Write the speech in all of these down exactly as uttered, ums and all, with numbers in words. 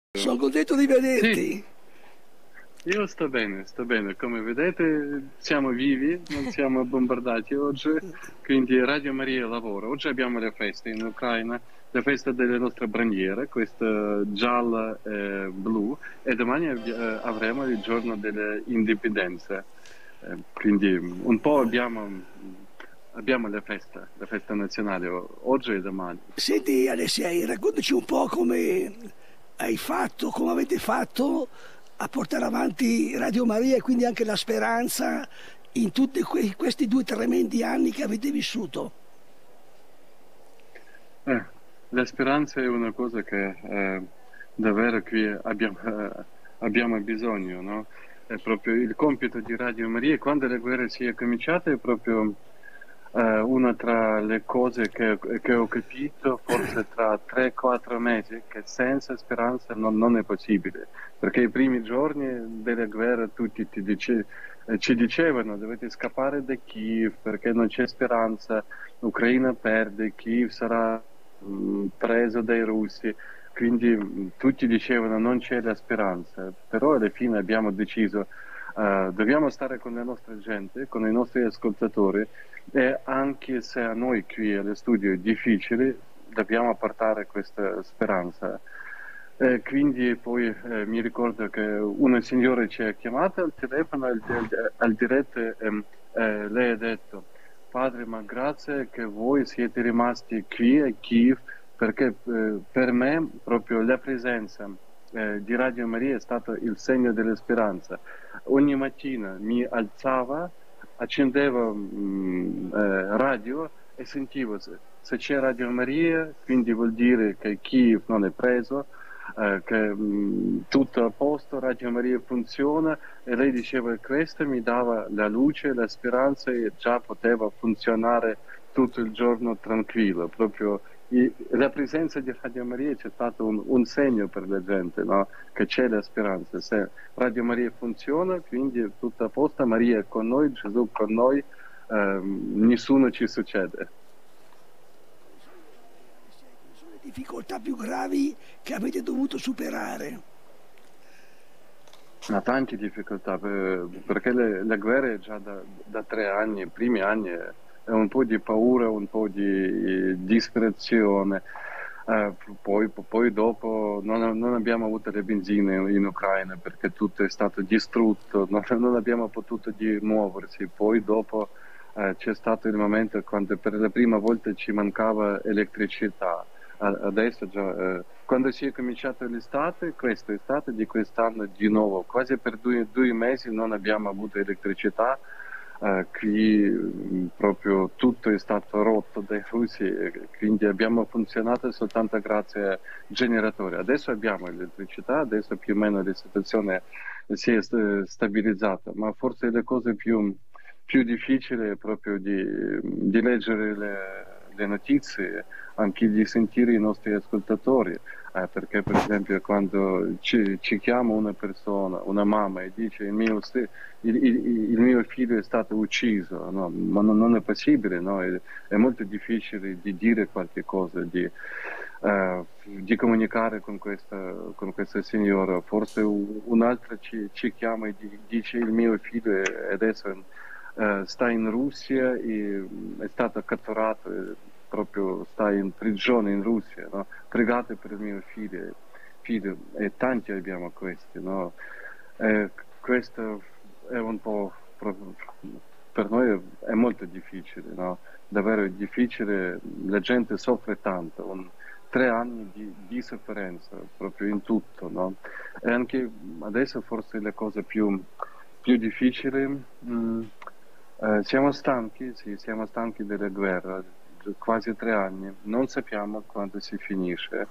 Sono contento di Sì, vederti. io sto bene, sto bene. Come vedete, siamo vivi, non siamo bombardati oggi, quindi Radio Maria lavora. Oggi abbiamo le feste in Ucraina, la festa delle nostre bandiere, questa gialla e blu, e domani abbi- eh, avremo il giorno delle indipendenze. Eh, quindi un po' abbiamo, abbiamo le feste, la festa nazionale o- oggi e domani. Senti Alessia, raccontaci un po' come hai fatto, come avete fatto a portare avanti Radio Maria e quindi anche la speranza in tutti que- questi due tremendi anni che avete vissuto. Eh, la speranza è una cosa che eh, davvero qui abbiamo, eh, abbiamo bisogno, no? È proprio il compito di Radio Maria. Quando la guerra si è cominciata è proprio eh, una tra le cose che, che ho capito, forse tra tre quattro mesi, che senza speranza non, non è possibile. Perché i primi giorni della guerra tutti ti dice- eh, ci dicevano dovete scappare da Kiev perché non c'è speranza, l'Ucraina perde, Kiev sarà mh, preso dai russi, quindi mh, tutti dicevano non c'è la speranza, però alla fine abbiamo deciso eh, dobbiamo stare con la nostra gente, con i nostri ascoltatori e anche se a noi qui allo studio è difficile, dobbiamo portare questa speranza. E quindi poi eh, mi ricordo che una signora ci ha chiamato al telefono, al, al, al diretto, ehm, eh, lei ha detto Padre, ma grazie che voi siete rimasti qui a Kiev, perché eh, per me proprio la presenza eh, di Radio Maria è stato il segno della speranza. Ogni mattina mi alzava, accendevo mh, eh, radio e sentivo se, se c'è Radio Maria, quindi vuol dire che Kiev non è preso, eh, che mh, tutto a posto, Radio Maria funziona e lei diceva che questo mi dava la luce, la speranza e già poteva funzionare tutto il giorno tranquillo. Proprio i- la presenza di Radio Maria c'è stato un, un segno per la gente, no? Che c'è la speranza. Se Radio Maria funziona, quindi è tutto a posto, Maria è con noi, Gesù è con noi, ehm, nessuno ci succede. Quali sono le difficoltà più gravi che avete dovuto superare? Ha tante difficoltà per- perché le, la guerra è già da, da tre anni, i primi anni è, è un po' di paura, un po' di disperazione. Eh, poi, poi dopo non, non abbiamo avuto le benzine in Ucraina perché tutto è stato distrutto, non, non abbiamo potuto di muoversi. Poi dopo eh, c'è stato il momento quando per la prima volta ci mancava elettricità. A- Adesso già, eh, quando si è cominciato l'estate, quest'estate di quest'anno di nuovo, quasi per due, due mesi non abbiamo avuto elettricità, eh, qui mh, proprio tutto è stato rotto dai russi, e quindi abbiamo funzionato soltanto grazie ai generatori. Adesso abbiamo elettricità, adesso più o meno la situazione si è st- stabilizzata, ma forse le cose più, più difficili è proprio di, di leggere le, le notizie, anche di sentire i nostri ascoltatori. Eh, perché per esempio quando ci, ci chiama una persona, una mamma e dice il mio, st- il, il- il mio figlio è stato ucciso, no? Ma non, non è possibile, no? È, è molto difficile di dire qualche cosa, di, eh, di comunicare con questa, con questa signora. Forse un- un'altra ci, ci chiama e di- dice il mio figlio è- adesso eh, sta in Russia e mm, è stato catturato, e proprio sta in prigione in Russia, no? Pregate per il mio figlio, figlio. E tanti abbiamo questi, no? Eh, questo è un po' pro- per noi è molto difficile, no? Davvero è difficile, la gente soffre tanto, un- tre anni di, di sofferenza proprio in tutto, no? E anche adesso forse la cosa più, più difficile, mm, eh, siamo stanchi, sì, siamo stanchi della guerra, quasi tre anni, non sappiamo quando si finisce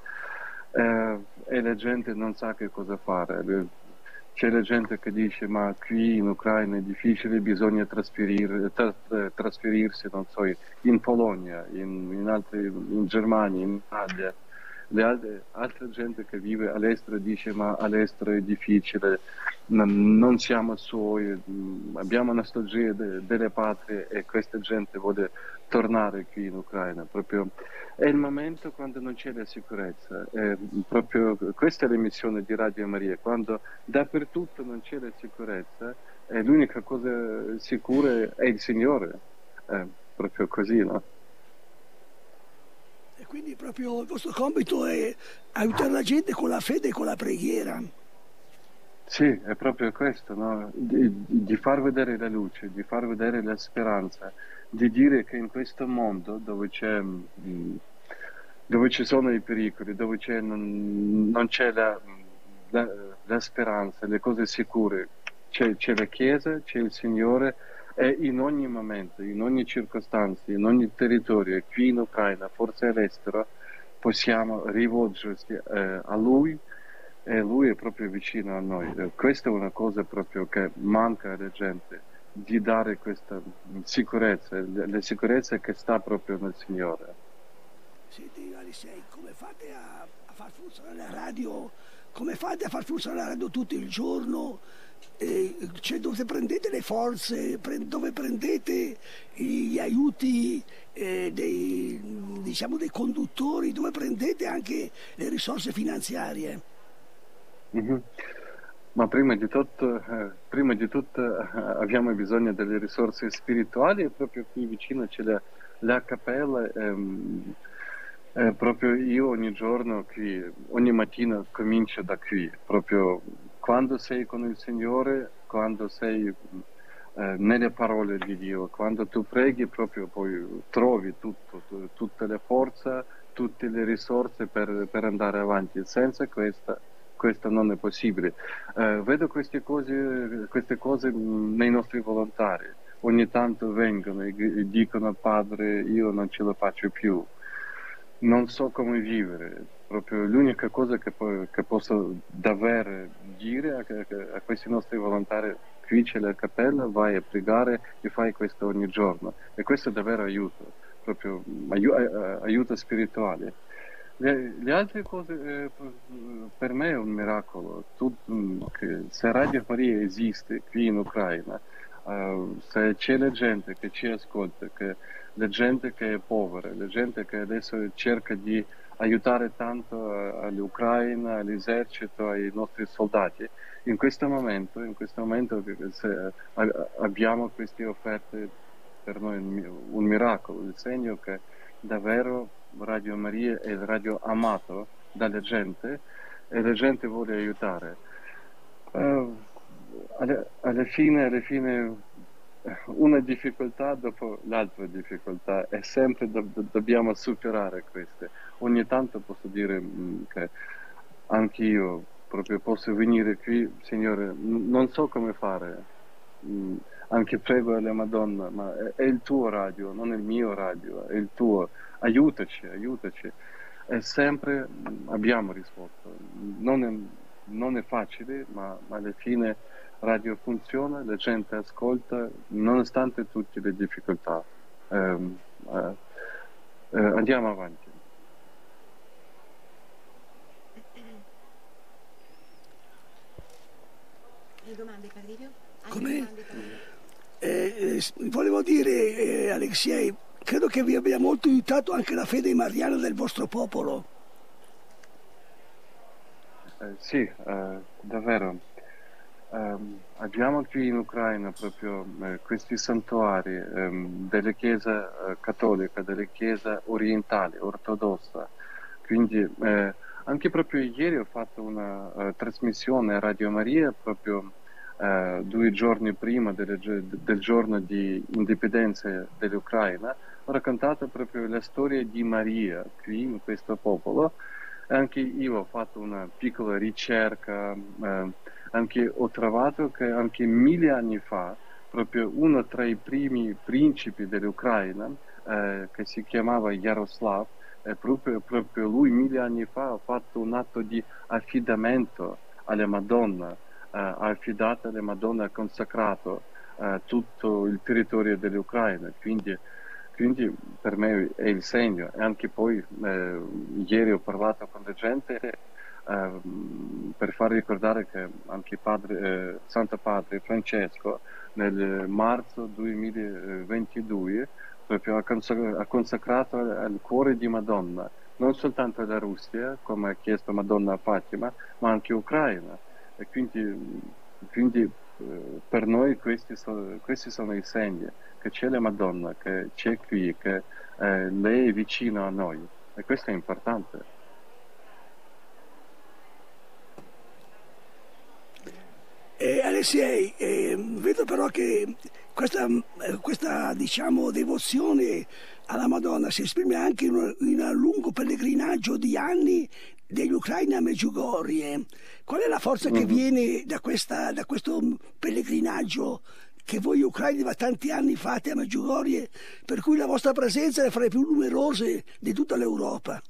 eh, e la gente non sa che cosa fare. C'è la gente che dice ma qui in Ucraina è difficile, bisogna trasferire- tra- eh, trasferirsi, non so, in Polonia, in, in altri- in Germania, in Italia. le altre, altre gente che vive all'estero dice ma all'estero è difficile, non, non siamo suoi, mh, abbiamo nostalgia de- delle patrie e questa gente vuole tornare qui in Ucraina. Proprio è il momento quando non c'è la sicurezza, è proprio questa è la missione di Radio Maria, quando dappertutto non c'è la sicurezza, e l'unica cosa sicura è il Signore, è proprio così, no? E quindi proprio il vostro compito è aiutare la gente con la fede e con la preghiera. Sì, è proprio questo, no? Di, di far vedere la luce, di far vedere la speranza, di dire che in questo mondo dove c'è, mh, dove ci sono i pericoli, dove c'è, non, non c'è la, la, la speranza, le cose sicure, c'è, c'è la Chiesa, c'è il Signore e in ogni momento, in ogni circostanza, in ogni territorio, qui in Ucraina, forse all'estero, possiamo rivolgersi eh, a Lui e Lui è proprio vicino a noi. Eh, Questa è una cosa proprio che manca alla gente, di dare questa sicurezza, la la sicurezza che sta proprio nel Signore. Senti Alessei, come fate a, a far funzionare la radio? Come fate a far funzionare la radio tutto il giorno? Eh, cioè dove prendete le forze, pre- dove prendete gli aiuti eh, dei, diciamo, dei conduttori, dove prendete anche le risorse finanziarie? Mhm. Ma prima di tutto, eh, prima di tutto eh, abbiamo bisogno delle risorse spirituali e proprio qui vicino c'è la, la cappella. ehm, eh, proprio io ogni giorno qui, ogni mattina comincio da qui, proprio quando sei con il Signore, quando sei eh, nelle parole di Dio, quando tu preghi proprio poi trovi tutto, tu- tutte le forze, tutte le risorse per, per andare avanti. Senza questa questo non è possibile. Eh, vedo queste cose, queste cose mh, nei nostri volontari. Ogni tanto vengono e g- dicono padre, io non ce la faccio più, non so come vivere. Proprio l'unica cosa che, po- che posso davvero dire a, a questi nostri volontari, qui c'è la cappella, vai a pregare e fai questo ogni giorno. E questo è davvero aiuto, proprio mh, aiu- eh, aiuto spirituale. Le, le altre cose eh, per me è un miracolo. Tu, mm, che se Radio Maria esiste qui in Ucraina, eh, se c'è la gente che ci ascolta, che, la gente che è povera, la gente che adesso cerca di aiutare tanto eh, all'Ucraina, all'esercito, ai nostri soldati, in questo momento, in questo momento che- se, eh, abbiamo queste offerte, per noi è un mi- un miracolo, il segno che davvero Radio Maria è il radio amato dalla gente e la gente vuole aiutare. Eh, alla, alla fine, alla fine eh, una difficoltà dopo l'altra difficoltà e sempre do- do- dobbiamo superare queste. Ogni tanto posso dire mh, che anche io proprio posso venire qui, Signore, n- non so come fare. Mm, Anche prego alla Madonna, ma è, è il tuo radio, non è il mio radio, è il tuo. Aiutaci, aiutaci. E sempre mm, abbiamo risposto. Non è, non è facile, ma, ma alla fine radio funziona, la gente ascolta, nonostante tutte le difficoltà. Ehm, eh, eh, andiamo avanti. Hai domande per Livio? Hai Come? domande per Livio? Eh, eh, s- volevo dire, eh, Alexei, credo che vi abbia molto aiutato anche la fede mariana del vostro popolo. Eh, sì, eh, davvero. Ehm, abbiamo qui in Ucraina proprio eh, questi santuari ehm, delle chiese eh, cattoliche, delle chiese orientali, ortodossa. Quindi eh, anche proprio ieri ho fatto una eh, trasmissione a Radio Maria proprio eh, due giorni prima delle gio- del giorno di indipendenza dell'Ucraina. Ho raccontato proprio la storia di Maria qui in questo popolo. Anche io ho fatto una piccola ricerca, eh, anche ho trovato che anche mille anni fa, proprio uno tra i primi principi dell'Ucraina, eh, che si chiamava Jaroslav, e proprio, proprio lui mille anni fa ha fatto un atto di affidamento alla Madonna, eh, ha affidato alla Madonna, ha consacrato eh, tutto il territorio dell'Ucraina. Quindi quindi per me è il segno. E anche poi eh, ieri ho parlato con la gente eh, per far ricordare che anche padre, eh, Santo Padre Francesco nel marzo duemilaventidue proprio ha, consac- ha consacrato al cuore di Madonna non soltanto la Russia, come ha chiesto Madonna a Fatima, ma anche Ucraina. E quindi, quindi eh, per noi questi, so- questi sono i segni che c'è la Madonna, che c'è qui, che eh, lei è vicino a noi. E questo è importante. Eh, Alessei, eh, vedo però che questa, eh, questa, diciamo, devozione alla Madonna si esprime anche in un, in un lungo pellegrinaggio di anni degli ucraini a Medjugorje. Qual è la forza che Mhm. viene da, questa, da questo pellegrinaggio che voi ucraini da tanti anni fate a Medjugorje, per cui la vostra presenza è fra le più numerose di tutta l'Europa?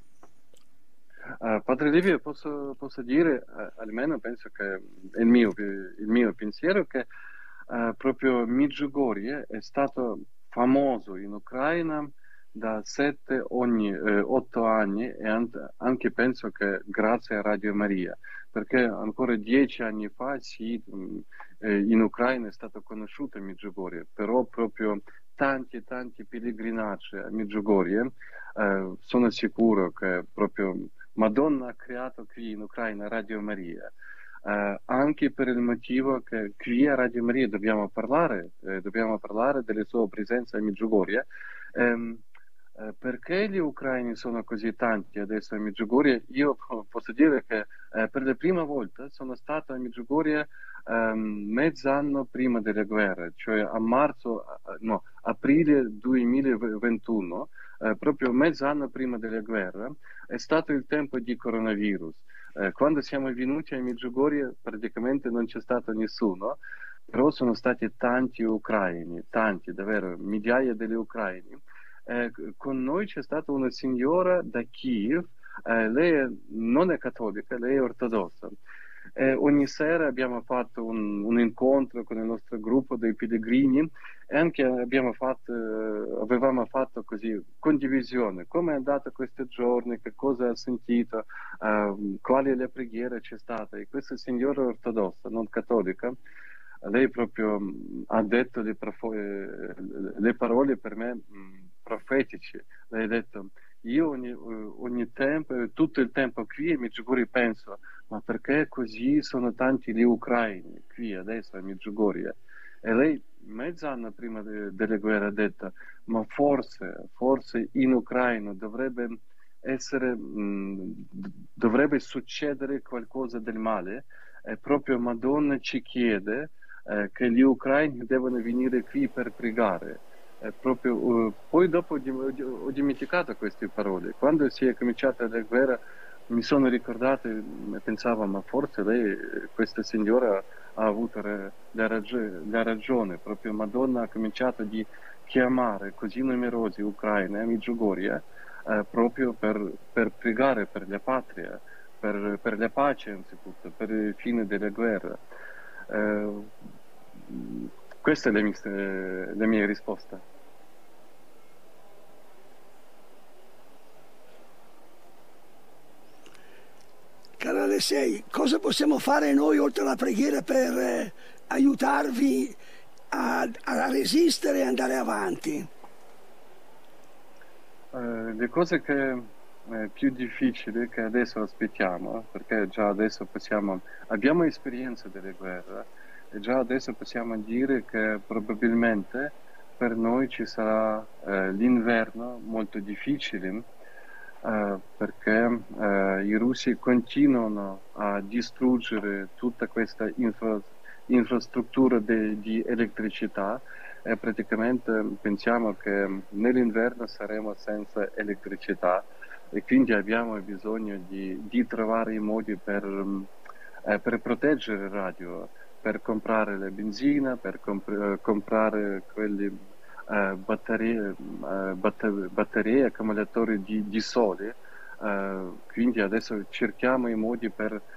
Uh, Padre Livio, posso, posso dire, uh, almeno penso che è il mio, il mio pensiero, che uh, proprio Medjugorje è stato famoso in Ucraina da sette, ogni eh, otto anni e an- anche penso che grazie a Radio Maria, perché ancora dieci anni fa sì, mh, eh, in Ucraina è stato conosciuto Medjugorje, però proprio tanti e tanti pellegrinaggi a Medjugorje, eh, sono sicuro che proprio Madonna ha creato qui in Ucraina Radio Maria, eh, anche per il motivo che qui a Radio Maria dobbiamo parlare, eh, dobbiamo parlare delle sue presenze a Medjugorje. Ehm, eh, perché gli ucraini sono così tanti adesso a Medjugorje? Io po- posso dire che eh, per la prima volta sono stato a Medjugorje ehm, mezz'anno prima della guerra, cioè a marzo, eh, no, aprile duemilaventuno, eh, proprio mezz'anno prima della guerra, è stato il tempo di coronavirus. Eh, quando siamo venuti a Medjugorje praticamente non c'è stato nessuno, però sono stati tanti ucraini, tanti, davvero, migliaia di ucraini. Eh, con noi c'è stata una signora da Kiev, eh, lei è- non è cattolica, lei è ortodossa. Eh, ogni sera abbiamo fatto un, un incontro con il nostro gruppo dei pellegrini e anche abbiamo fatto, eh, avevamo fatto così condivisione, come è andato questi giorni, che cosa ha sentito, eh, quali le preghiere c'è stata. E questa signora ortodossa, non cattolica, lei proprio mh, ha detto le, profo- eh, le parole per me mh, profetiche. Lei ha detto, io ogni, ogni tempo, tutto il tempo qui a Medjugorje penso, ma perché così sono tanti gli ucraini qui adesso a Medjugorje? E lei mezz'anno prima de- della guerra ha detto, ma forse, forse in Ucraina dovrebbe essere, mh, d- dovrebbe succedere qualcosa del male e proprio Madonna ci chiede eh, che gli ucraini devono venire qui per pregare. Eh, proprio, eh, poi dopo ho, dim- ho dimenticato queste parole. Quando si è cominciata la guerra mi sono ricordato e pensavo, ma forse lei, eh, questa signora, ha avuto re- la, ragio- la ragione. Proprio Madonna ha cominciato di chiamare così numerosi ucraini a Medjugorje eh, proprio per, per pregare per la patria, per, per la pace anzitutto, per il fine della guerra. Eh, questa è la mia, la mia risposta. Caro Alessei, cosa possiamo fare noi oltre alla preghiera per eh, aiutarvi a, a resistere e andare avanti? Eh, le cose che è più difficili che adesso aspettiamo, perché già adesso possiamo, abbiamo esperienza delle guerre e già adesso possiamo dire che probabilmente per noi ci sarà eh, l'inverno molto difficile, eh, perché eh, i russi continuano a distruggere tutta questa infra- infrastruttura de- di elettricità e praticamente pensiamo che nell'inverno saremo senza elettricità e quindi abbiamo bisogno di, di trovare i modi per, mm, eh, per proteggere il radio, per comprare la benzina, per comp- comprare quelli eh, batterie, eh, batter- batterie, accumulatori di, di sole. Eh, quindi adesso cerchiamo i modi per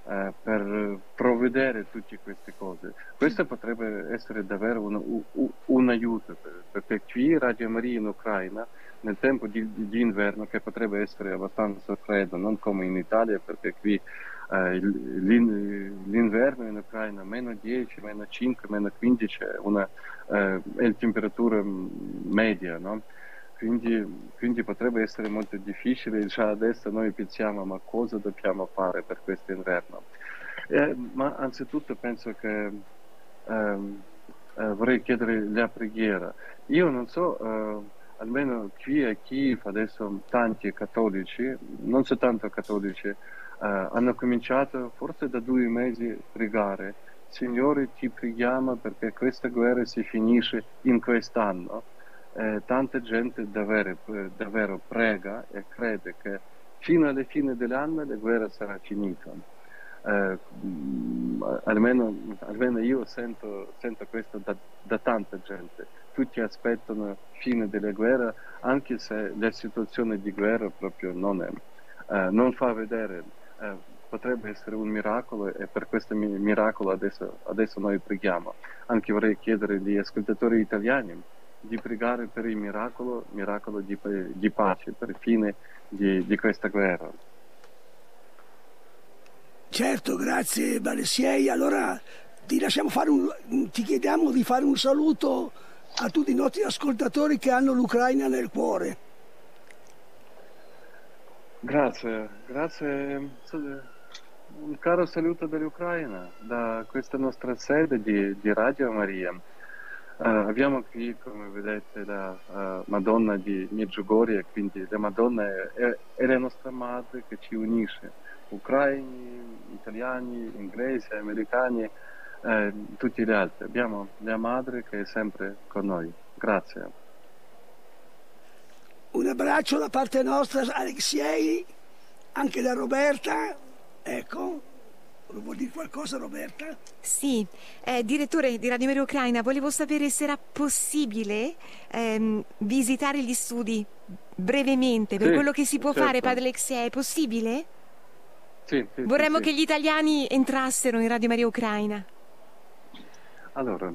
eh, per provvedere tutte queste cose. Questo potrebbe essere davvero un, un, un aiuto, per, perché qui Radio Maria in Ucraina, nel tempo di, di inverno, che potrebbe essere abbastanza freddo, non come in Italia, perché qui eh, l'in, l'inverno in Ucraina meno dieci, meno cinque, meno quindici è, una, eh, è la temperatura media, no? Quindi, quindi potrebbe essere molto difficile. Già adesso noi pensiamo ma cosa dobbiamo fare per questo inverno. Eh, ma anzitutto penso che ehm, eh, vorrei chiedere la preghiera. Io non so, eh, almeno qui a Kiev adesso tanti cattolici, non soltanto cattolici, eh, hanno cominciato forse da due mesi a pregare. Signore, ti preghiamo perché questa guerra si finisce in quest'anno. Eh, tanta gente davvero, davvero prega e crede che fino alla fine dell'anno la guerra sarà finita. Eh, almeno, almeno io sento, sento questo da, da tanta gente. Tutti aspettano la fine della guerra, anche se la situazione di guerra proprio non è. Eh, non fa vedere, eh, potrebbe essere un miracolo e per questo miracolo adesso, adesso noi preghiamo. Anche vorrei chiedere agli ascoltatori italiani di pregare per il miracolo, miracolo di, di pace, per il fine di, di questa guerra. Certo, grazie Balesiei. Allora ti lasciamo fare un, ti chiediamo di fare un saluto a tutti i nostri ascoltatori che hanno l'Ucraina nel cuore. Grazie, grazie. Un caro saluto dall'Ucraina, da questa nostra sede di, di Radio Maria. Uh, abbiamo qui, come vedete, la uh, Madonna di Medjugorje, quindi la Madonna è, è, è la nostra madre che ci unisce, ucraini, italiani, inglesi, americani, eh, tutti gli altri. Abbiamo la madre che è sempre con noi. Grazie. Un abbraccio da parte nostra, Alexiei, anche da Roberta. Ecco. Vuol dire qualcosa, Roberta? Sì, eh, direttore di Radio Maria Ucraina, volevo sapere se era possibile ehm, visitare gli studi brevemente, per sì, quello che si può certo. fare, padre Alexei, è possibile? Sì, sì, Vorremmo sì, che sì. gli italiani entrassero in Radio Maria Ucraina. Allora,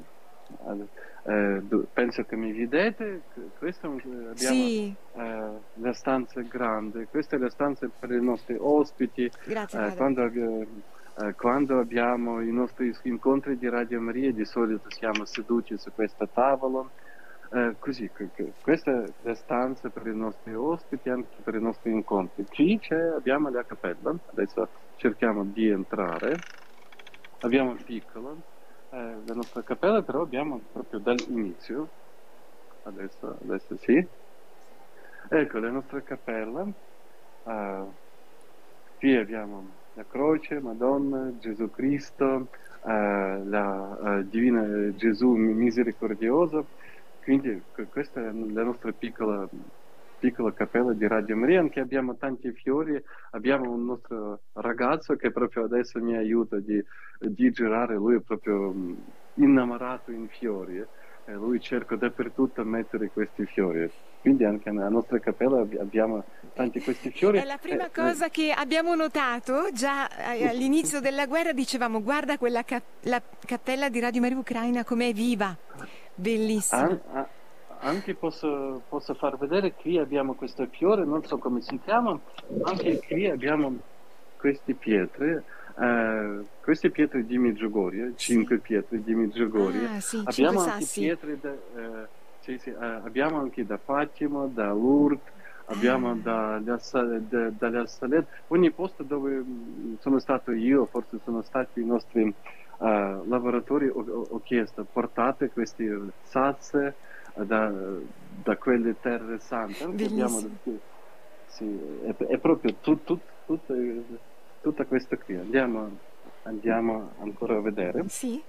eh, penso che mi vedete, questa abbiamo Sì. eh, la stanza grande, questa è la stanza per i nostri ospiti. Grazie, eh, padre. quando, eh, quando abbiamo i nostri incontri di Radio Maria, di solito siamo seduti su questa tavola, eh, così, questa è la stanza per i nostri ospiti, anche per i nostri incontri. Qui c'è, abbiamo la cappella, adesso cerchiamo di entrare, abbiamo piccolo. Eh, la nostra cappella, però abbiamo proprio dall'inizio, adesso, adesso sì, ecco la nostra cappella, uh, qui abbiamo la croce, Madonna, Gesù Cristo, uh, la uh, Divina Gesù misericordioso, quindi questa è la nostra piccola, piccola cappella di Radio Maria, anche abbiamo tanti fiori, abbiamo un nostro ragazzo che proprio adesso mi aiuta di, di girare, lui è proprio innamorato in fiori e lui cerca dappertutto a mettere questi fiori, quindi anche nella nostra cappella abbiamo tanti questi fiori. È la prima eh, cosa eh. che abbiamo notato già all'inizio della guerra, dicevamo guarda quella cap- la cappella di Radio Maria Ucraina com'è viva, bellissima. An- a- anche posso, posso far vedere, qui abbiamo questo fiore, non so come si chiama, anche qui abbiamo queste pietre, eh, queste pietre di Medjugorje, sì. Cinque pietre di Medjugorje. Ah, sì, abbiamo anche sassi. pietre da, eh, sì, sì, eh, abbiamo anche da Fatima, da Lourdes, abbiamo ah. da, da, da, dalla Salette, ogni posto dove sono stato io, forse sono stati i nostri uh, lavoratori, ho, ho chiesto portate questi sassi Da, da quelle terre sante. Abbiamo, sì, è, è proprio tut, tut, tut, tutta questa qui. Andiamo, andiamo ancora a vedere. Sì.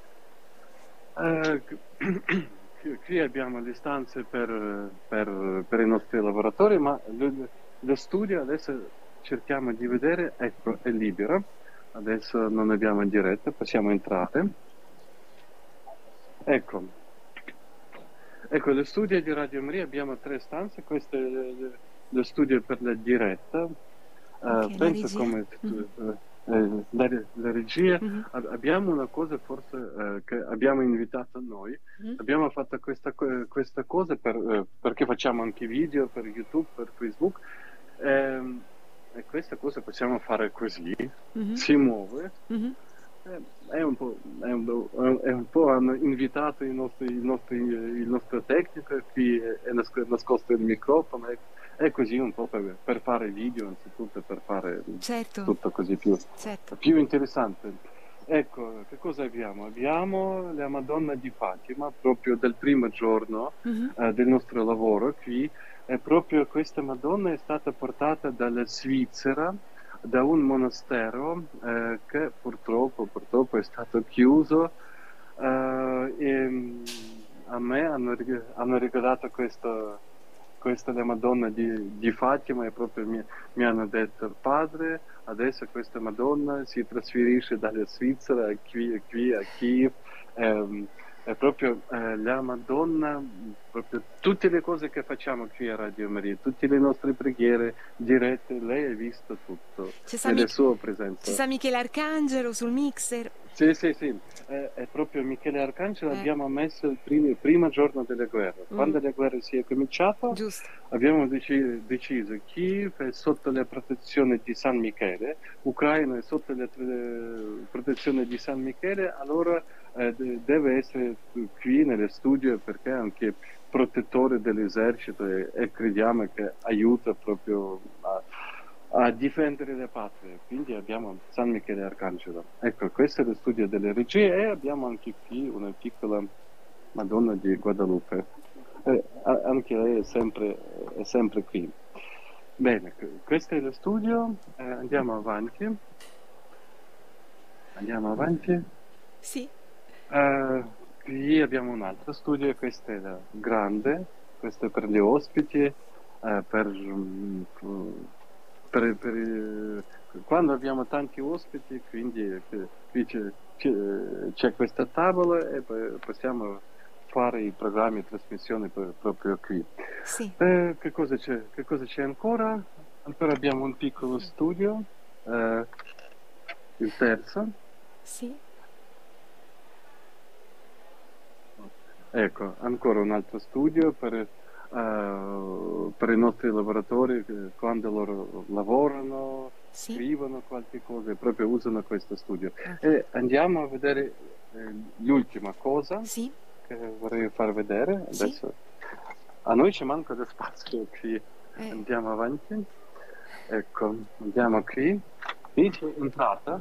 Uh, qui, qui abbiamo le stanze per, per, per i nostri lavoratori, ma lo, lo studio adesso cerchiamo di vedere, ecco, è libero. Adesso non abbiamo in diretta, possiamo entrare. Ecco. Ecco, lo studio di Radio Maria abbiamo tre stanze, questo è lo studio per la diretta, okay, uh, penso la come, mm. eh, la, la regia, Mhm. ab- abbiamo una cosa forse eh, che abbiamo invitato noi, Mhm. abbiamo fatto questa, co- questa cosa per, eh, perché facciamo anche video per YouTube, per Facebook, ehm, e questa cosa possiamo fare così, Mhm. si muove. Mhm. Eh, È un po', è un po', è un po' hanno invitato i nostri, il, nostro, il nostro tecnico, qui è, è nas- nascosto il microfono, è, è così un po' per, per fare video, anzitutto per fare Certo, tutto così più, certo. più interessante. Ecco, che cosa abbiamo? Abbiamo la Madonna di Fatima, proprio del primo giorno Mhm. eh, del nostro lavoro qui, e proprio questa Madonna è stata portata dalla Svizzera, da un monastero eh, che purtroppo, purtroppo è stato chiuso eh, e mm, a me hanno, rig- hanno regalato questo, questa è la Madonna di, di Fatima e proprio mi, mi hanno detto padre, adesso questa Madonna si trasferisce dalla Svizzera a qui, qui a Kiev. ehm, è proprio eh, la Madonna, proprio tutte le cose che facciamo qui a Radio Maria, tutte le nostre preghiere dirette, lei ha visto tutto Ci sta, nella Mich- sua ci presenza. sta Michele Arcangelo sul mixer. Sì, sì, sì, è, è proprio Michele Arcangelo Eh, abbiamo messo il primo, il primo giorno delle guerre. mm, Quando la guerra si è cominciata, giusto. abbiamo deci- deciso Kiev è sotto la protezione di San Michele, Ucraina è sotto la eh, protezione di San Michele, allora eh, de- deve essere qui nello studio perché è anche protettore dell'esercito e, e crediamo che aiuta proprio a a difendere le patrie, quindi abbiamo San Michele Arcangelo. Ecco, questo è lo studio delle regie e abbiamo anche qui una piccola Madonna di Guadalupe. Eh, a- anche lei è sempre, è sempre qui. Bene, questo è lo studio, eh, andiamo avanti. Andiamo avanti. Sì. Eh, qui abbiamo un altro studio, questo è la grande, questo è per gli ospiti, eh, per, mm, per- per, eh, quando abbiamo tanti ospiti, quindi eh, qui c'è, c'è- c'è questa tavola e poi possiamo fare i programmi e trasmissioni per- proprio qui. Sì. Eh, che cosa c'è? Che cosa c'è ancora? Ancora abbiamo un piccolo studio, eh, il terzo. Sì. Ecco, ancora un altro studio per, eh, per i nostri lavoratori che quando loro lavorano, Sì. scrivono qualche cosa, proprio usano questo studio. Ok. E andiamo a vedere eh, l'ultima cosa Sì. che vorrei far vedere. Sì. Adesso a noi ci manca di spazio qui. Eh, Andiamo avanti. Ecco, andiamo qui. Qui c'è entrata.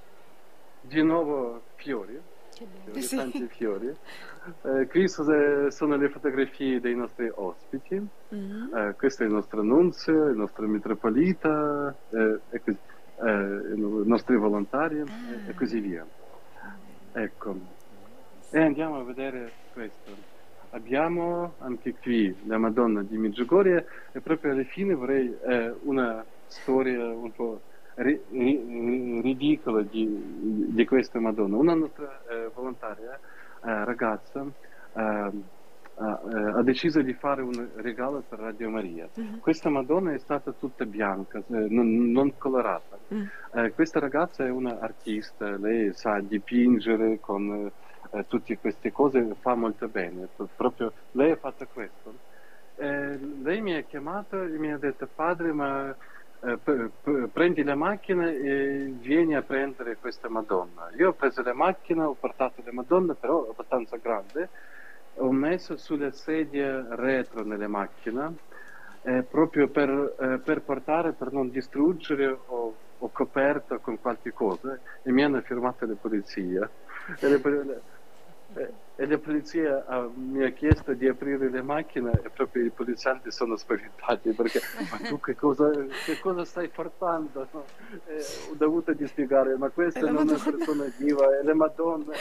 Di nuovo fiori. Che bello. Fiori, Sì. tanti fiori. Eh, qui so- sono le fotografie dei nostri ospiti. mm, Eh, questo è il nostro nunzio, il nostro mitropolita, eh, e così, eh, i nostri volontari e, e così via. Ecco. E andiamo a vedere questo. Abbiamo anche qui la Madonna di Medjugorje e proprio alla fine vorrei eh, una storia un po' ri- ri- ridicola di, di questa Madonna. Una nostra eh, volontaria, eh, ragazza, ehm, ha, eh, ha deciso di fare un regalo per Radio Maria. mhm, Questa Madonna è stata tutta bianca, eh, non, non colorata. mm, Eh, questa ragazza è una artista, lei sa dipingere con eh, tutte queste cose, fa molto bene. Pro- Proprio lei ha fatto questo. Eh, lei mi ha chiamato e mi ha detto: padre, ma eh, p- p- prendi la macchina e vieni a prendere questa Madonna. Io ho preso la macchina, ho portato la Madonna, però abbastanza grande, ho messo sulle sedie retro nelle macchine eh, proprio per, eh, per portare, per non distruggere o, o coperto con qualche cosa, e mi hanno fermato le polizie. E le, pol- eh, e la polizia ah, mi ha chiesto di aprire le macchine e proprio i poliziotti sono spaventati perché ma tu che cosa, che cosa stai portando? No? Eh, ho dovuto di spiegare, ma È questa la non è Madonna. persona viva, è la Madonna.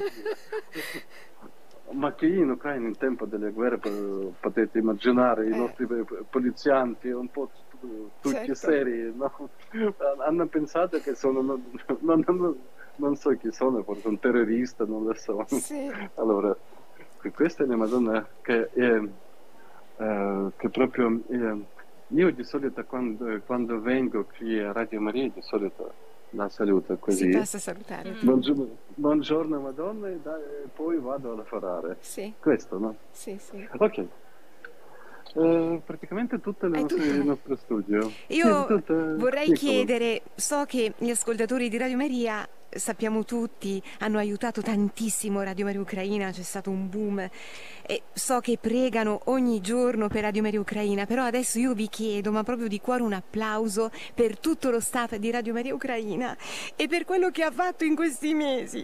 Ma che in Ucraina in tempo delle guerre po- potete immaginare i Eh, nostri eh, polizianti un po' tu- tutti certo. seri, no? Hanno pensato che sono, non, non- non- non so chi sono, forse un terrorista, non lo so. Sì. Allora, questa è la Madonna che, è, eh, che proprio eh, io di solito quando, quando vengo qui a Radio Maria, di solito la saluto Si così. passa a salutare. Mm. Buongiorno, buongiorno Madonna e, da- e poi vado a lavorare. Sì, Questo, no? sì, sì. Ok. Eh, praticamente tutte le È nostre, tutto. il nostro studio. Sì, Io tutte vorrei piccole. chiedere, so che gli ascoltatori di Radio Maria, sappiamo tutti, hanno aiutato tantissimo Radio Maria Ucraina, c'è stato un boom e so che pregano ogni giorno per Radio Maria Ucraina, però adesso io vi chiedo, ma proprio di cuore un applauso per tutto lo staff di Radio Maria Ucraina e per quello che ha fatto in questi mesi.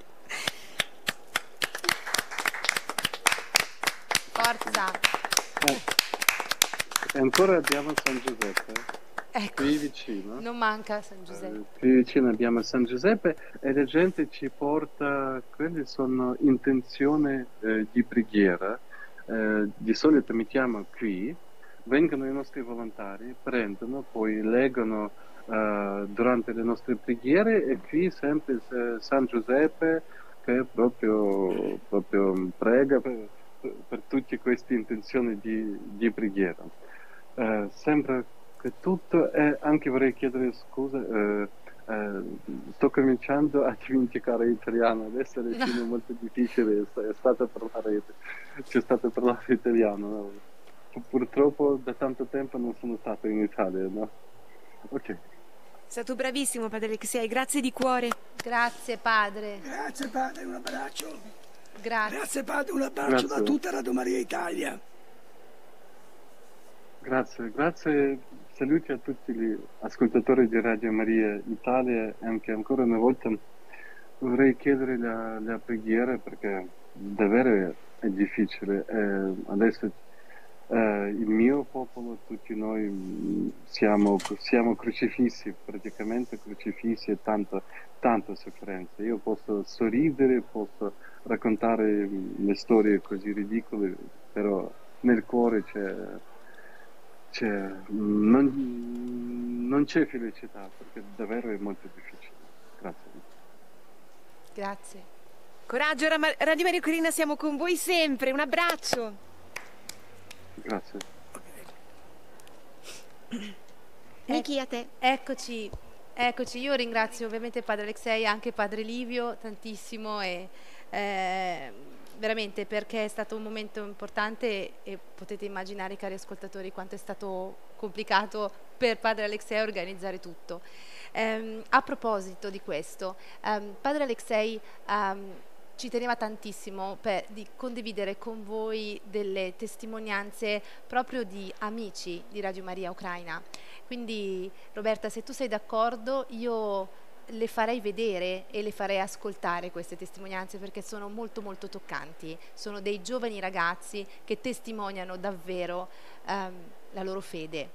Forza. Eh, e ancora abbiamo San Giuseppe, Ecco, qui vicino. non manca San Eh, Giuseppe. qui vicino abbiamo San Giuseppe e la gente ci porta, quelle sono intenzioni eh, di preghiera. Eh, di solito mettiamo qui, vengono i nostri volontari, prendono, poi leggono eh, durante le nostre preghiere e qui sempre eh, San Giuseppe che proprio, proprio prega per, per tutte queste intenzioni di, di preghiera. Eh, sembra che tutto, e anche vorrei chiedere scusa, eh, eh, sto cominciando a dimenticare italiano, adesso è No. molto difficile, è è stato parlare, c'è stato parlare italiano, no? Pu- Purtroppo da tanto tempo non sono stato in Italia, no? Ok, È stato bravissimo Padre Alexei, grazie di cuore. Grazie padre, Grazie padre, un abbraccio. grazie. Grazie padre, un abbraccio da Grazie. tutta Radio Maria Italia. grazie, grazie, saluti a tutti gli ascoltatori di Radio Maria Italia e anche ancora una volta vorrei chiedere la, la preghiera perché davvero è difficile. Eh, adesso eh, il mio popolo, tutti noi mh, siamo, siamo crocifissi, praticamente crocifissi e tanta, tanta sofferenza. Io posso sorridere, posso raccontare mh, le storie così ridicole, però nel cuore c'è, c'è, mh, non, non c'è felicità perché davvero è molto difficile. Grazie. Grazie. Coraggio, Rama- Radio Maria Ucraina, siamo con voi sempre, un abbraccio. Grazie. Niki, a te. Eccoci, eccoci. Io ringrazio ovviamente Padre Alexei e anche Padre Livio tantissimo e eh, veramente perché è stato un momento importante e potete immaginare, cari ascoltatori, quanto è stato complicato per Padre Alexei organizzare tutto. Ehm, a proposito di questo, ehm, Padre Alexei ehm, ci teneva tantissimo per, di condividere con voi delle testimonianze proprio di amici di Radio Maria Ucraina. Quindi Roberta, se tu sei d'accordo, io le farei vedere e le farei ascoltare queste testimonianze perché sono molto molto toccanti. Sono dei giovani ragazzi che testimoniano davvero ehm, la loro fede.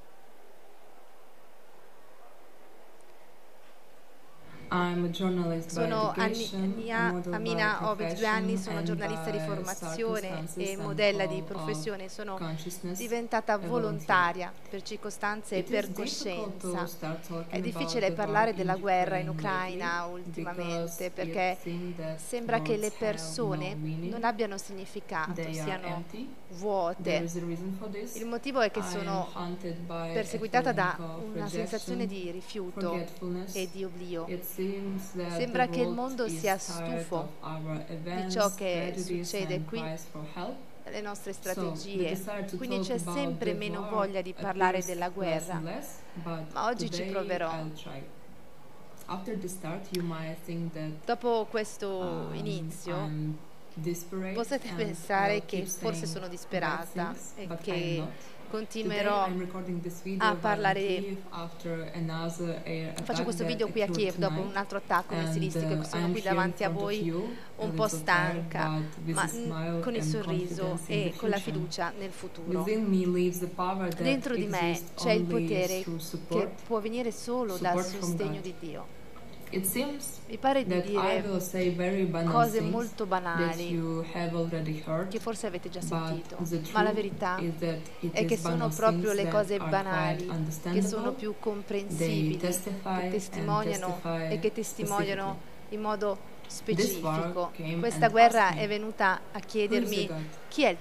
I'm a journalist by Sono education, Anni- a model by Amina, ho ventidue anni, profession, sono and giornalista di by formazione circumstances e and modella di call of professione, sono consciousness, diventata a volunteer. volontaria per circostanze e It per is difficult to coscienza. start talking È difficile about the parlare war della in guerra in Ukraine Ucraina lately ultimamente because perché it seems that sembra che le words have persone no meaning. non abbiano significato, They are siano empty. There vuote. is a reason for this. Il motivo è che I am sono haunted by a perseguitata da feeling of una sensazione rejection, di rifiuto forgetfulness. e di oblio. It seems that Sembra the che il world mondo is sia tired stufo of our events, ciò che tragedies, succede and qui, cries for help. le nostre So, the strategie. desire to Quindi talk c'è about sempre the meno war voglia di parlare appears della less guerra. and less, but Ma oggi ci today proverò. I'll try. After the start, you might think that Dopo questo um, inizio I'm desperate potete and pensare I'll che keep forse saying sono bad disperata things, e but I'm che not. continuerò Today I'm recording this video a while in parlare. Kiev after another air Faccio attack questo that video qui a occurred Kiev dopo tonight. un altro attacco And, missilistico uh, e sono I'm qui here in davanti a front of voi you, a un po' little tired, stanca, but with ma a smile mm, con il and sorriso confidence in e the con la future. fiducia nel futuro. Within me lives the power that Dentro di me exists c'è il only potere through che support. può venire solo dal support from sostegno God. di Dio. It seems Mi pare di that I dire will say very banal cose things molto that banali you have already heard, che forse avete già but sentito, the ma la truth verità is that it è che is sono banal proprio things le that cose are banali quite che understandable. sono più They comprensibili, testify che and testimoniano testify e che testimoniano specifically. in modo This specifico. war came Questa and guerra asked me, è venuta a "Who is chiedermi your God? chi è il tuo Dio,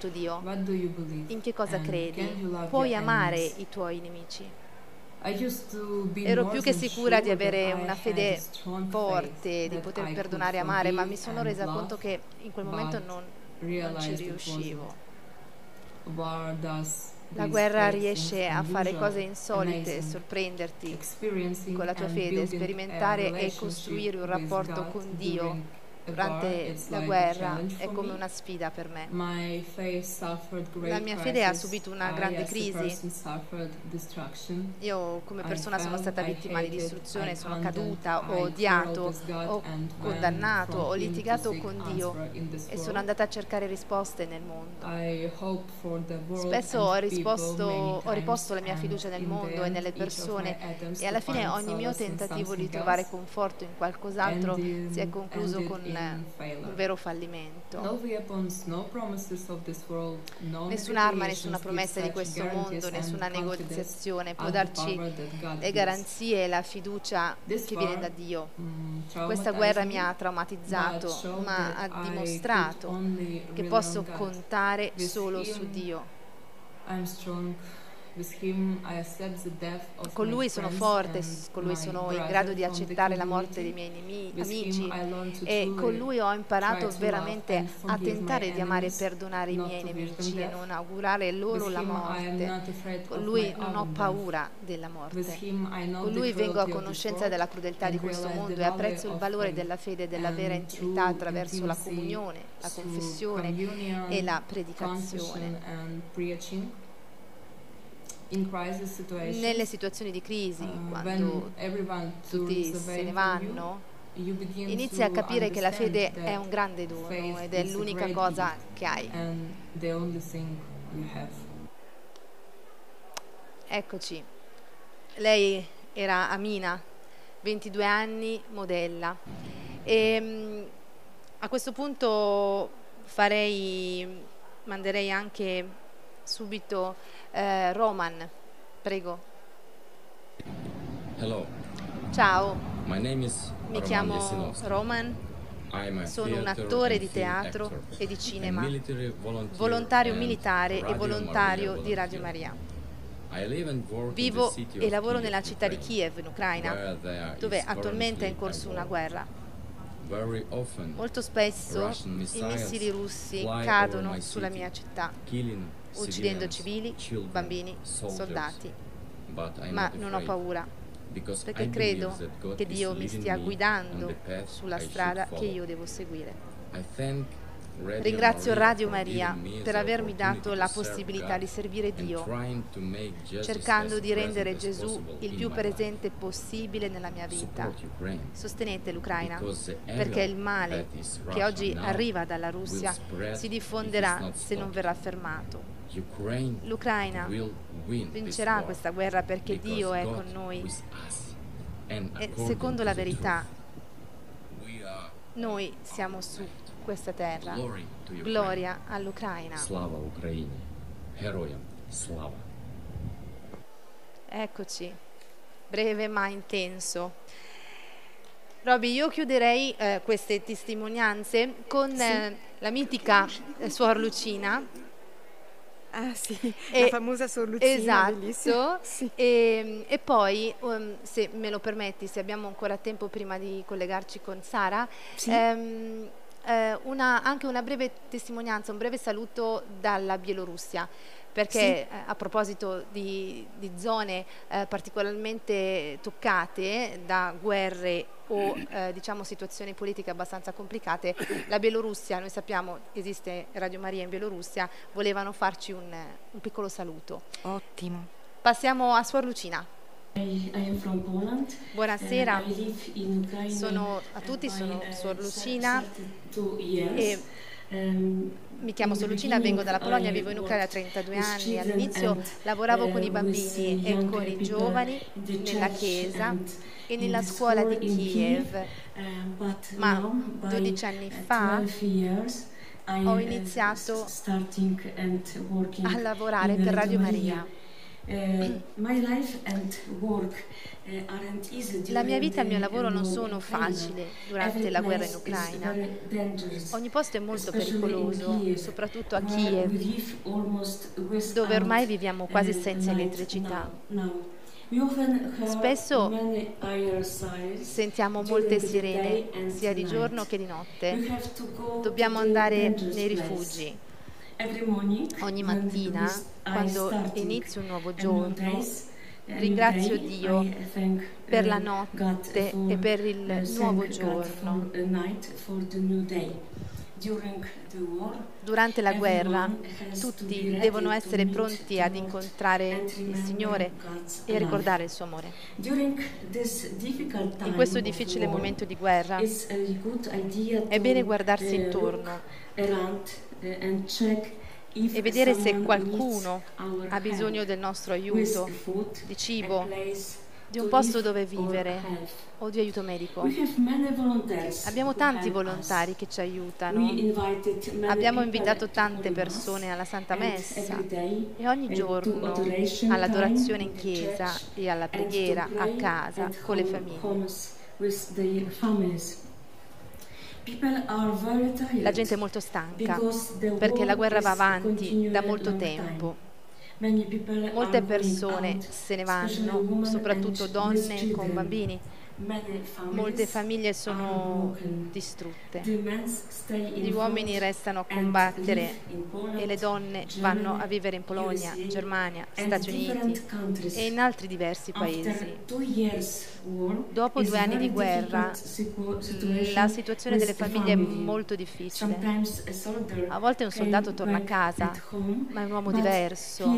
What do you believe? in che cosa And credi, can you love puoi your amare enemies?" i tuoi nemici. Ero più che sicura di avere una fede forte, di poter perdonare e amare, ma mi sono resa conto che in quel momento non, non ci riuscivo. La guerra riesce a fare cose insolite, sorprenderti con la tua fede, sperimentare e costruire un rapporto con Dio durante la guerra è come una sfida per me. La mia fede ha subito una grande crisi. Io come persona sono stata vittima di distruzione, sono caduta, ho odiato, ho condannato, ho litigato con Dio e sono andata a cercare risposte nel mondo. Spesso ho, risposto, ho riposto la mia fiducia nel mondo e nelle persone e alla fine ogni mio tentativo di trovare conforto in qualcos'altro si è concluso con un vero fallimento. Nessuna arma, nessuna promessa di questo mondo, nessuna negoziazione può darci le garanzie e la fiducia che viene da Dio. Questa guerra mi ha traumatizzato, ma ha dimostrato che posso contare solo su Dio. Con Lui sono forte, con Lui sono in grado di accettare la morte dei miei nemici, amici e con Lui ho imparato veramente a tentare di amare e perdonare i miei nemici e non augurare loro la morte. Con Lui non ho paura della morte. Con Lui vengo a conoscenza della crudeltà di questo mondo e apprezzo il valore della fede e della vera intimità attraverso la comunione, la confessione e la predicazione. Nelle situazioni di crisi, quando tutti se ne vanno, inizi a capire che la fede è un grande dono ed è l'unica cosa che hai. Eccoci. Lei era Amina, ventidue anni, modella. E a questo punto farei, manderei anche subito eh, Roman, prego. Hello. Ciao. My name is Mi chiamo Roman. Sono un attore di teatro e di cinema, volontario militare e volontario di Radio Maria. Vivo e lavoro nella città di Kiev, in Ucraina, dove attualmente è in corso una guerra. Molto spesso i missili russi cadono sulla mia città, uccidendo civili, bambini, soldati. Ma non ho paura, perché credo che Dio mi stia guidando sulla strada che io devo seguire. Ringrazio Radio Maria per avermi dato la possibilità di servire Dio, cercando di rendere Gesù il più presente possibile nella mia vita. Sostenete l'Ucraina, perché il male che oggi arriva dalla Russia si diffonderà se non verrà fermato. L'Ucraina vincerà questa guerra perché Dio è con noi e secondo la verità noi siamo su questa terra. Gloria all'Ucraina. Slava Ucraini. Heroям slava. Eccoci, breve ma intenso. Roby, io chiuderei eh, queste testimonianze con sì. eh, la mitica eh, Suor Lucina. Ah sì, e, la famosa Suor Lucina, esatto, sì. e, e poi um, se me lo permetti, se abbiamo ancora tempo prima di collegarci con Sara, sì. ehm, eh, una, anche una breve testimonianza, un breve saluto dalla Bielorussia, perché sì. eh, a proposito di, di zone eh, particolarmente toccate da guerre o eh, diciamo situazioni politiche abbastanza complicate, la Bielorussia, noi sappiamo esiste Radio Maria in Bielorussia, volevano farci un, un piccolo saluto. Ottimo. Passiamo a Suor Lucina. I, I am from Poland. Buonasera, I live in Ukraine. Sono a tutti, sono I, uh, Suor Lucina e um, mi chiamo Suor Lucina, vengo dalla Polonia, vivo in Ucraina da trentadue anni. All'inizio lavoravo con i bambini e con i giovani nella chiesa e nella scuola di Kiev, ma dodici anni fa ho iniziato a lavorare per Radio Maria. La mia vita e il mio lavoro non sono facili durante la guerra in Ucraina. Ogni posto è molto pericoloso, soprattutto a Kiev, dove ormai viviamo quasi senza elettricità. Spesso sentiamo molte sirene, sia di giorno che di notte. Dobbiamo andare nei rifugi. Ogni mattina, quando inizio un nuovo giorno, ringrazio Dio per la notte e per il nuovo giorno. Durante la guerra tutti devono essere pronti ad incontrare il Signore e a ricordare il suo amore. In questo difficile momento di guerra è bene guardarsi intorno e vedere se qualcuno ha bisogno del nostro aiuto, di cibo, di un posto dove vivere o di aiuto medico. Abbiamo tanti volontari che ci aiutano. Abbiamo invitato tante persone alla Santa Messa e ogni giorno all'adorazione in chiesa e alla preghiera a casa con le famiglie. La gente è molto stanca perché la guerra va avanti da molto tempo. Molte persone se ne vanno, soprattutto donne con bambini. Molte famiglie sono distrutte. Gli uomini restano a combattere e le donne vanno a vivere in Polonia, Germania, Stati Uniti e in altri diversi paesi. Dopo due anni di guerra, la situazione delle famiglie è molto difficile. A volte un soldato torna a casa, ma è un uomo diverso.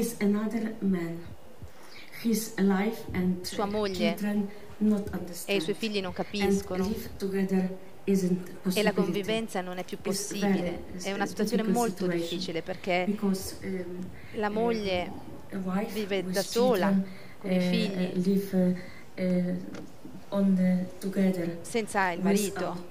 Sua moglie e i suoi figli non capiscono e la convivenza non è più possibile. È una situazione molto difficile perché la moglie vive da sola con i figli, senza il marito.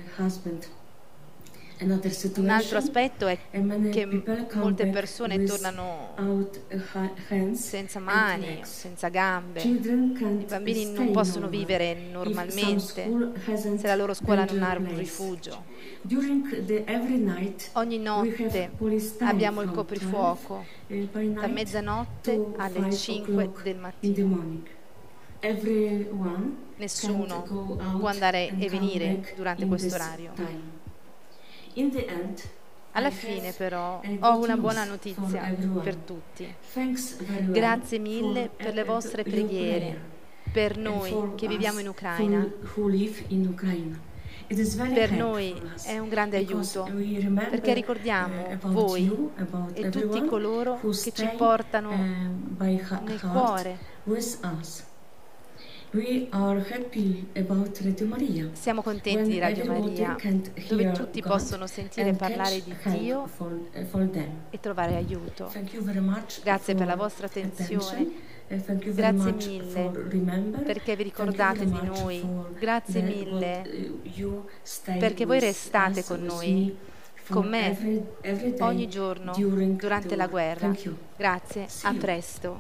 Un altro aspetto è che molte persone tornano senza mani, senza gambe. I bambini non possono vivere normalmente se la loro scuola non ha un rifugio. Ogni notte abbiamo il coprifuoco da mezzanotte alle cinque del mattino. Nessuno può andare e venire durante questo orario. Alla fine però ho una buona notizia per tutti. Grazie mille per le vostre preghiere, per noi che viviamo in Ucraina. Per noi è un grande aiuto, perché ricordiamo voi e tutti coloro che ci portano nel cuore. Siamo contenti di Radio Maria, dove tutti possono sentire parlare di Dio e trovare aiuto. Grazie per la vostra attenzione, grazie mille perché vi ricordate di noi, grazie mille perché voi restate con noi, con me, ogni giorno durante la guerra. Grazie, a presto.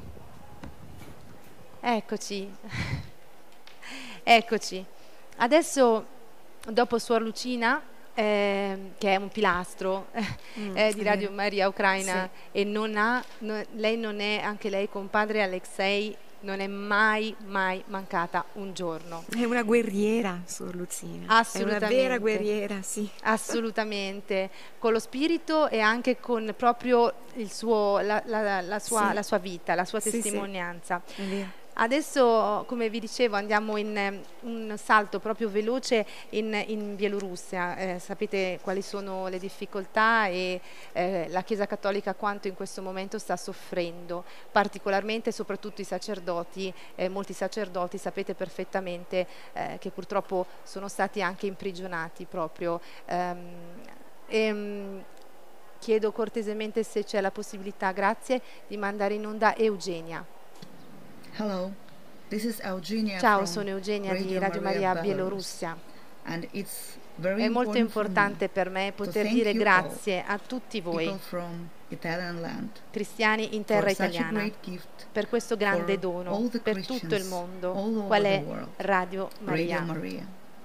Eccoci. Eccoci, adesso dopo Suor Lucina, eh, che è un pilastro mm, eh, di Radio Maria Ucraina, sì. E non ha, no, lei non è, anche lei con padre Alexei, non è mai, mai mancata un giorno. È una guerriera, Suor Lucina. Assolutamente. È una vera guerriera, sì. Assolutamente, con lo spirito e anche con proprio il suo, la, la, la, sua, sì. la sua vita, la sua testimonianza. Sì, sì. È vero. Adesso, come vi dicevo, andiamo in un salto proprio veloce in, in Bielorussia. Eh, sapete quali sono le difficoltà e eh, la Chiesa Cattolica quanto in questo momento sta soffrendo, particolarmente soprattutto i sacerdoti. Eh, molti sacerdoti sapete perfettamente eh, che purtroppo sono stati anche imprigionati proprio. Ehm, e, chiedo cortesemente se c'è la possibilità, grazie, di mandare in onda Eugenia. Hello, this is Eugenia. Ciao, sono Eugenia di Radio Maria Bielorussia. And it's very È molto importante per me poter dire grazie a tutti voi, cristiani in terra italiana, per questo grande dono per tutto il mondo, qual è Radio Maria.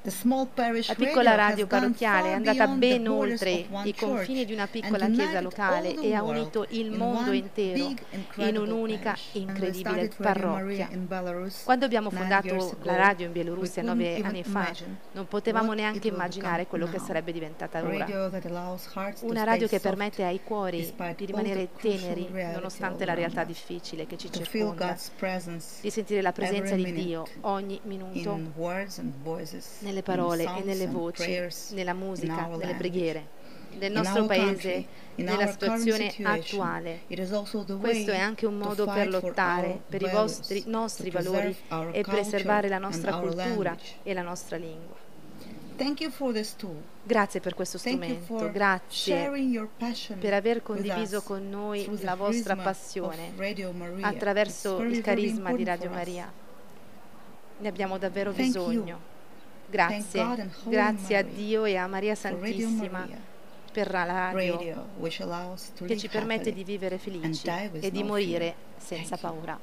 The small parish La piccola radio radio has gone parrocchiale è far andata beyond the ben borders oltre of one i confini church di una and piccola chiesa united locale all the e ha world unito il in mondo one intero big, in incredible un'unica parish. And we incredibile started Radio Maria parrocchia. in Belarus Quando abbiamo nine fondato years la ago. radio in We Bielorussia couldn't nove even anni fa, imagine non potevamo what neanche it will immaginare become quello che now. sarebbe diventata A ora. radio that allows hearts to Una stay radio che soft permette ai cuori despite di all rimanere the crucial teneri reality nonostante all la realtà around us. difficile che ci To feel circonda, God's presence di sentire la presenza every di minute Dio ogni minuto in words and voices, nelle in parole e songs nelle and voci, prayers, nella in musica, our nelle language. preghiere. Nel In nostro our paese, country, in nella our current situazione situation, attuale, it is also the questo è way anche un to modo per fight for lottare our per i values, vostri, nostri to valori preserve our e preservare la culture nostra and our cultura language. e la nostra lingua. Thank you for this tool. Grazie per questo Thank you strumento, for grazie sharing your passion per aver with condiviso us con noi through the la vostra charisma passione of Radio Maria. attraverso It's very, il very carisma di important Radio for us. Maria. Ne abbiamo davvero Thank you. bisogno. Thank Grazie, God and Holy grazie a Mary Dio e a Maria for Radio Santissima Maria, per la radio radio which allows to che live ci permette happily di vivere felici die with e di no morire fear. senza Thank you. paura.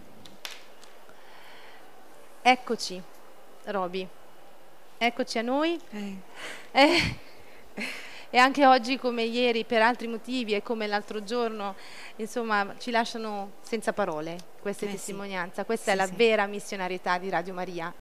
Eccoci, Roby. Eccoci a noi. Eh, Eh, e anche oggi come ieri per altri motivi e come l'altro giorno, insomma, ci lasciano senza parole queste Eh sì. testimonianze. Questa Sì, è la sì. vera missionarietà di Radio Maria.